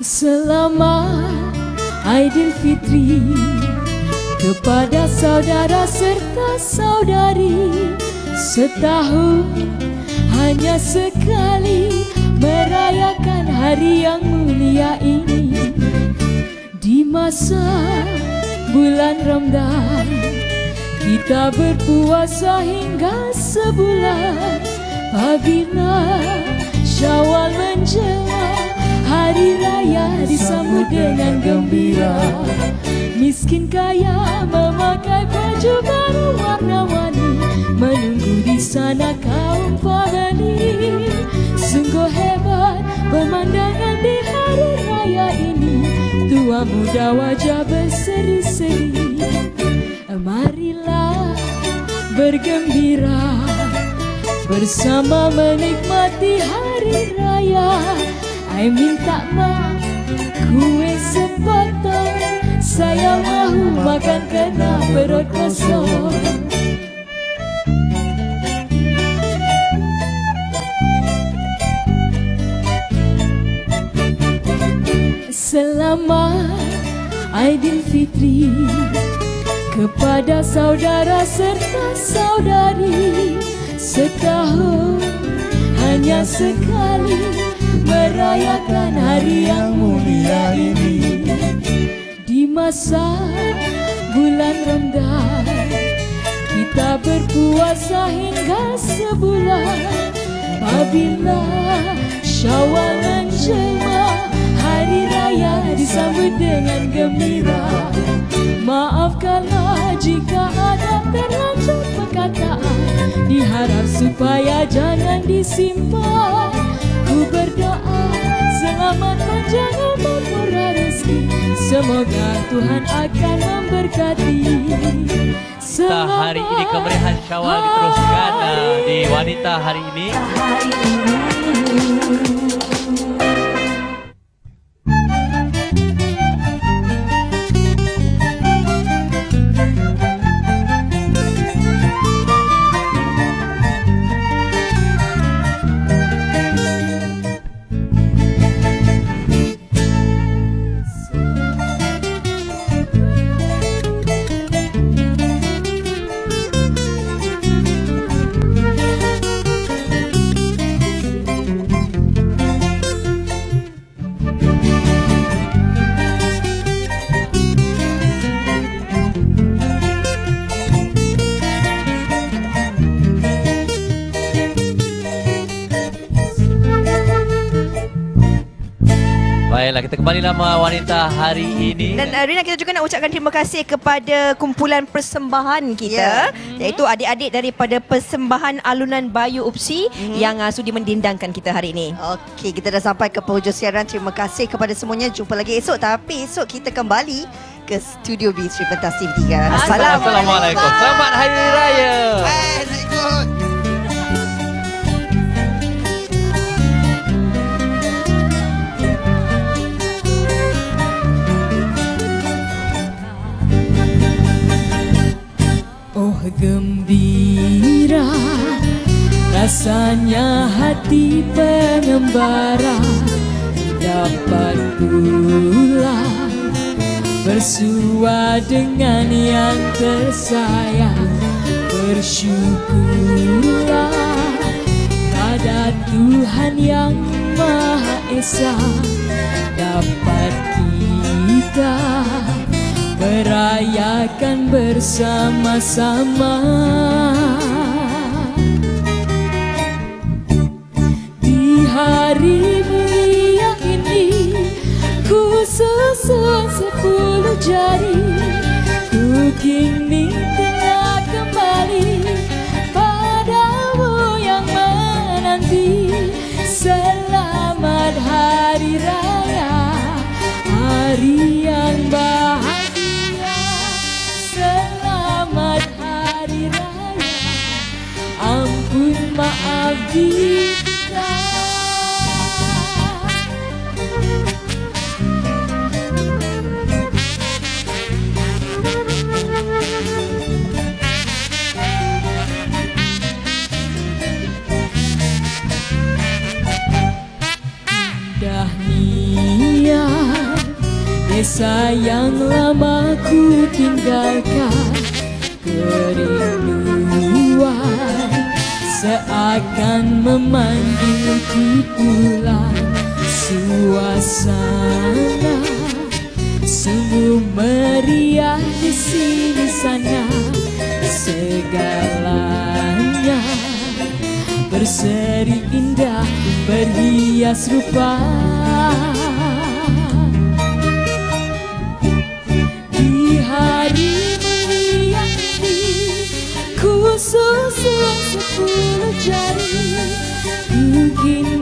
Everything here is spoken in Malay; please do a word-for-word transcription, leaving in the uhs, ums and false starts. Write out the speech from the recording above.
Selamat Aidilfitri kepada saudara serta saudari. Setahun hanya sekali merayakan hari yang mulia ini. Di masa bulan Ramadan kita berpuasa hingga sebulan. Apabila Syawal menjelang, hari raya disambut dengan gembira. Miskin kaya memakai baju baru warna-warni, menunggu di sana kaum pembeli. Sungguh hebat pemandangan di hari raya ini, tua muda wajah berseri-seri. Marilah bergembira bersama menikmati hari raya. I minta mak kue sepotong, saya mahu makan kena perut kosong. Selamat Aidilfitri kepada saudara serta saudari. Setahun hanya sekali merayakan hari yang mulia ini. Di masa bulan Ramadan kita berpuasa hingga sebulan. Apabila Syawal menjelma, hari raya disambut dengan gembira. Maafkanlah jika ada terlanjur perkataan, diharap supaya jangan disimpan. Ku berdoa selamat panjang umur murah rezeki, semoga Tuhan akan memberkati. Selamat hari ini kemeriahan Syawal diteruskan uh, di wanita hari ini. Hari ini. Baiklah, kita kembali nama wanita hari ini. Dan uh, Rina, kita juga nak ucapkan terima kasih kepada kumpulan persembahan kita, yeah. iaitu adik-adik daripada Persembahan Alunan Bayu Upsi mm-hmm. yang uh, sudi mendindangkan kita hari ini. Okey, kita dah sampai ke penghujung siaran. Terima kasih kepada semuanya. Jumpa lagi esok. Tapi esok kita kembali ke Studio B Sri Pentas T V tiga. Assalamualaikum. Assalamualaikum. Selamat Hari Raya. Hai, nak ikut. Gembira rasanya hati pengembara, dapat pula bersua dengan yang tersayang. Bersyukurlah pada Tuhan yang Maha Esa, dapat kita merayakan bersama-sama. Di hari mulia ini ku susun sepuluh jari, ku kini telah kembali padamu yang menanti. Selamat Hari Raya, hari yang bahagia. Selamat Hari Raya, ampun maaf kita. Indah niat Desa yang lama ku tinggalkan, kerinduan seakan memanggilku pulang. Suasana sungguh meriah di sini sana, segalanya berseri indah, berhias rupa. Di hari mulia ini ku susun sepuluh jari, mungkin